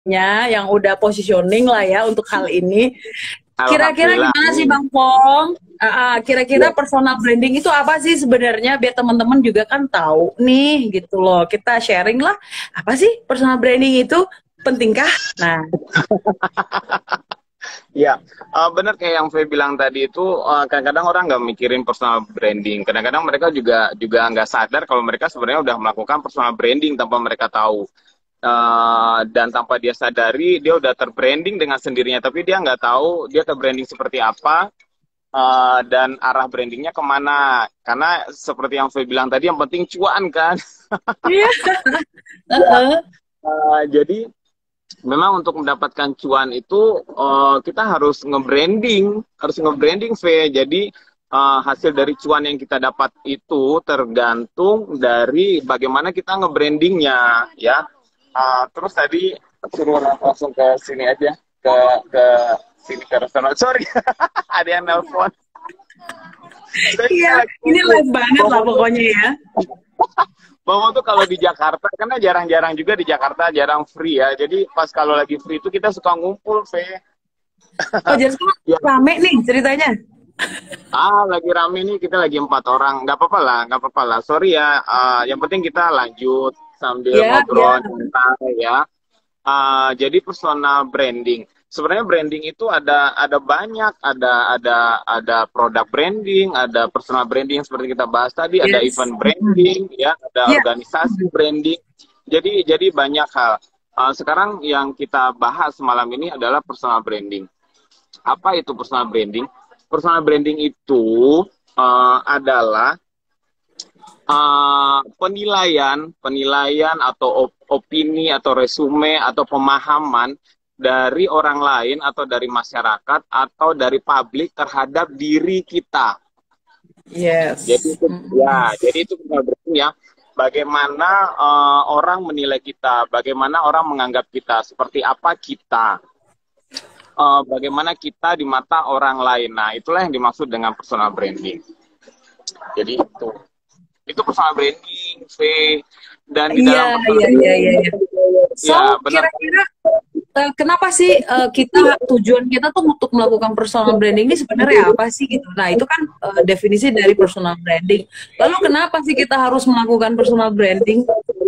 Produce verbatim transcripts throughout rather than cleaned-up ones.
yang udah positioning lah ya untuk hal ini. Kira-kira Alhamdulillah. gimana sih Amin. Bang Pong? Ah, ah, kira-kira Ya. personal branding itu apa sih sebenarnya biar teman-teman juga kan tahu nih gitu loh. Kita sharing lah, apa sih personal branding itu? Pentingkah? Nah, Ya, eh, benar kayak yang Faye bilang tadi itu, eh, kadang-kadang orang nggak mikirin personal branding. Kadang-kadang mereka juga juga nggak sadar kalau mereka sebenarnya udah melakukan personal branding tanpa mereka tahu. Eh, dan tanpa dia sadari, dia udah terbranding dengan sendirinya, tapi dia nggak tahu dia terbranding seperti apa, eh, dan arah brandingnya kemana. Karena seperti yang Faye bilang tadi, yang penting cuan kan. iya. Ya, Heeh. eh, jadi memang untuk mendapatkan cuan itu, eh, kita harus nge-branding, harus nge-branding, V. Jadi eh, hasil dari cuan yang kita dapat itu tergantung dari bagaimana kita nge-brandingnya, ya. Eh, terus tadi suruh langsung ke sini aja, ke ke sini ke restoran. Sorry, ada yang nelpon. Saya Iya, lagi ini ngumpul. live banget lah Bomo tuh, pokoknya ya. Bomo tuh kalau di Jakarta, karena jarang-jarang juga di Jakarta, jarang free ya. Jadi pas kalau lagi free itu kita suka ngumpul, V. Oh, jadi sekarang Ya, rame nih ceritanya. ah, lagi rame nih, kita lagi empat orang. Nggak apa-apa lah, nggak apa-apa lah. Sorry ya, ah, yang penting kita lanjut sambil Ya, ngobrol, ya. santai ya. Ah, jadi personal branding. Sebenarnya branding itu ada ada banyak, ada ada ada produk branding, ada personal branding yang seperti kita bahas tadi, ada Yes. event Mm. branding, ya, ada Iya. organisasi branding. Jadi jadi banyak hal. Ah, sekarang yang kita bahas malam ini adalah personal branding. Apa itu personal branding? Personal branding itu uh, adalah uh, penilaian, penilaian atau op opini atau resume atau pemahaman dari orang lain atau dari masyarakat atau dari publik terhadap diri kita. Jadi Yes. itu, Mm. ya, jadi itu personal branding ya. Bagaimana uh, orang menilai kita, bagaimana orang menganggap kita, seperti apa kita, uh, bagaimana kita di mata orang lain. Nah, itulah yang dimaksud dengan personal branding. Jadi itu, itu personal branding, V. Dan di Iya, dalam personal iya, iya, iya, branding, iya. So, ya benar. kira-kira eh, kenapa sih eh, kita tujuan kita tuh untuk melakukan personal branding ini sebenarnya apa sih gitu? Nah, itu kan eh, definisi dari personal branding. Lalu kenapa sih kita harus melakukan personal branding?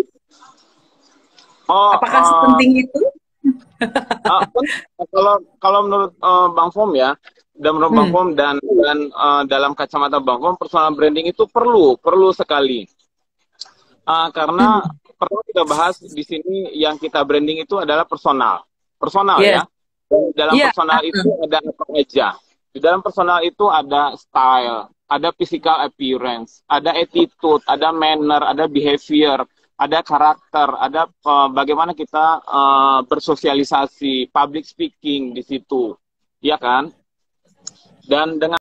Oh, Apakah uh, sepenting itu? uh, pun, kalau kalau menurut uh, Bang Fom ya, dan menurut Bang Hmm. Fom dan dan uh, dalam kacamata Bang Fom, personal branding itu perlu, perlu sekali. Uh, karena Hmm. perlu kita bahas di sini, yang kita branding itu adalah personal, personal Yes. ya. Dan dalam Iya. personal itu ada apa aja? Di dalam personal itu ada style, ada physical appearance, ada attitude, ada manner, ada behavior, ada karakter, ada uh, bagaimana kita uh, bersosialisasi, public speaking di situ, ya kan? Dan dengan